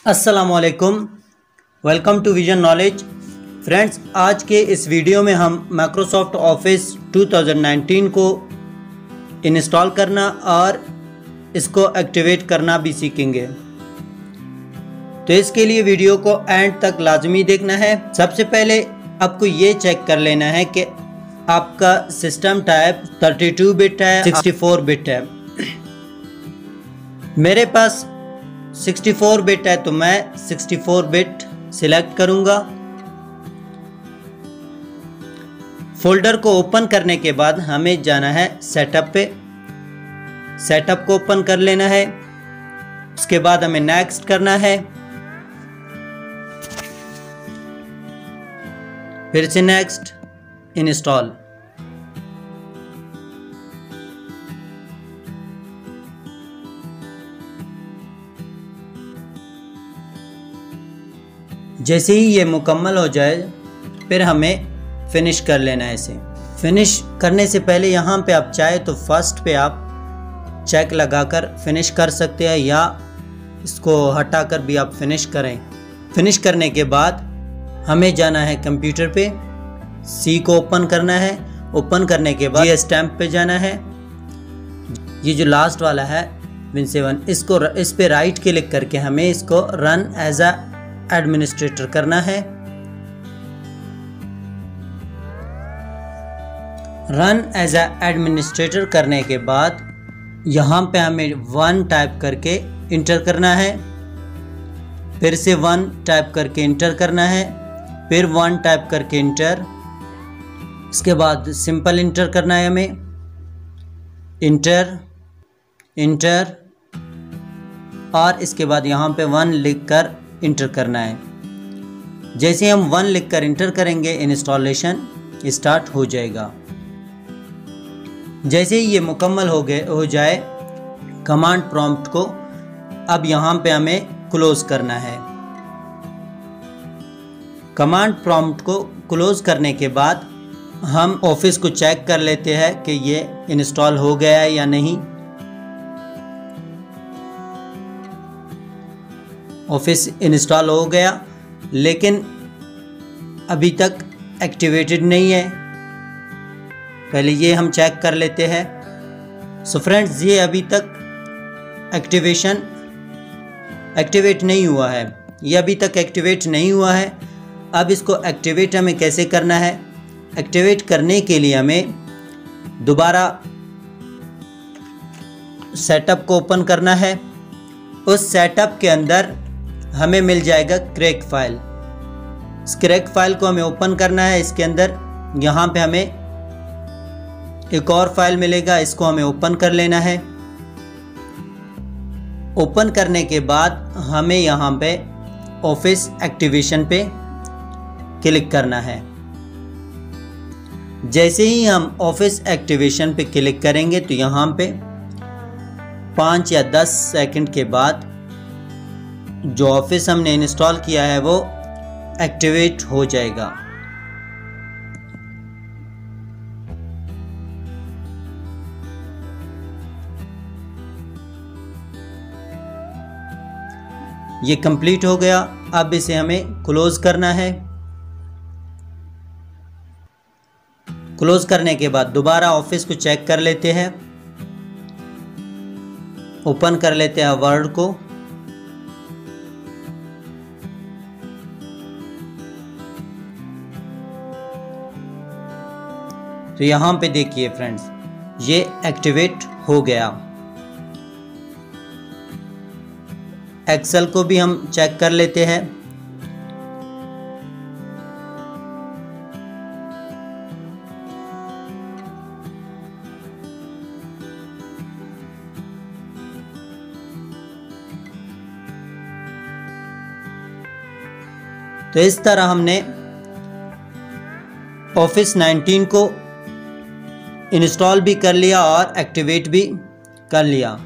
अस्सलामुअलैकुम, welcome to vision knowledge. Friends, आज के इस वीडियो में हम माइक्रोसॉफ्ट ऑफिस 2019 को इंस्टॉल करना और इसको एक्टिवेट करना भी सीखेंगे। तो इसके लिए वीडियो को एंड तक लाजमी देखना है। सबसे पहले आपको ये चेक कर लेना है कि आपका सिस्टम टाइप 32 बिट है, 64 बिट है। मेरे पास 64 बिट है तो मैं 64 बिट सिलेक्ट करूंगा। फोल्डर को ओपन करने के बाद हमें जाना है सेटअप पे। सेटअप को ओपन कर लेना है। उसके बाद हमें नेक्स्ट करना है, फिर से नेक्स्ट, इंस्टॉल। जैसे ही ये मुकम्मल हो जाए फिर हमें फिनिश कर लेना है इसे। फिनिश करने से पहले यहाँ पे आप चाहे तो फर्स्ट पे आप चेक लगाकर फिनिश कर सकते हैं या इसको हटाकर भी आप फिनिश करें। फिनिश करने के बाद हमें जाना है कंप्यूटर पे, सी को ओपन करना है। ओपन करने के बाद ये स्टैम्प पे जाना है। ये जो लास्ट वाला है Win7, इस पे राइट क्लिक करके हमें इसको रन एज अ एडमिनिस्ट्रेटर करना है। रन एज अ एडमिनिस्ट्रेटर करने के बाद यहाँ पे हमें 1 टाइप करके इंटर करना है, फिर से 1 टाइप करके इंटर करना है, फिर 1 टाइप करके इंटर। इसके बाद सिंपल इंटर करना है हमें, इंटर इंटर, और इसके बाद यहाँ पे 1 लिखकर इंटर करना है। जैसे हम 1 लिखकर इंटर करेंगे इंस्टॉलेशन स्टार्ट हो जाएगा। जैसे ही ये मुकम्मल हो जाए कमांड प्रॉम्प्ट को अब यहाँ पे हमें क्लोज करना है। कमांड प्रॉम्प्ट को क्लोज करने के बाद हम ऑफिस को चेक कर लेते हैं कि ये इंस्टॉल हो गया है या नहीं। ऑफिस इंस्टॉल हो गया लेकिन अभी तक एक्टिवेटेड नहीं है। पहले ये हम चेक कर लेते हैं। सो फ्रेंड्स, ये अभी तक एक्टिवेट नहीं हुआ है। ये अभी तक एक्टिवेट नहीं हुआ है। अब इसको एक्टिवेट हमें कैसे करना है? एक्टिवेट करने के लिए हमें दोबारा सेटअप को ओपन करना है। उस सेटअप के अंदर हमें मिल जाएगा क्रैक फाइल। इस क्रैक फाइल को हमें ओपन करना है। इसके अंदर यहाँ पे हमें एक और फाइल मिलेगा, इसको हमें ओपन कर लेना है। ओपन करने के बाद हमें यहाँ पे ऑफिस एक्टिवेशन पे क्लिक करना है। जैसे ही हम ऑफिस एक्टिवेशन पे क्लिक करेंगे तो यहाँ पे 5 या 10 सेकंड के बाद जो ऑफिस हमने इंस्टॉल किया है वो एक्टिवेट हो जाएगा। ये कंप्लीट हो गया। अब इसे हमें क्लोज करना है। क्लोज करने के बाद दोबारा ऑफिस को चेक कर लेते हैं। ओपन कर लेते हैं वर्ड को। तो यहाँ पे देखिए फ्रेंड्स, ये एक्टिवेट हो गया। एक्सेल को भी हम चेक कर लेते हैं। तो इस तरह हमने ऑफिस 19 को इंस्टॉल भी कर लिया और एक्टिवेट भी कर लिया।